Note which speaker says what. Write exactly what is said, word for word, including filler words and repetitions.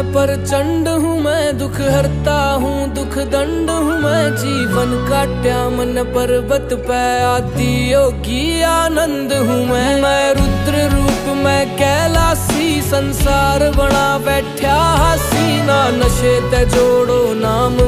Speaker 1: प्रचंड हूँ मैं, दुख हरता हूँ दुख दंड हूँ मैं। जीवन काट्या मन पर्वत पे, आदि योगी आनंद हूँ मैं। मैं रुद्र रूप मैं कैलासी, संसार बना बैठा हसीना। नशे ते जोड़ो नाम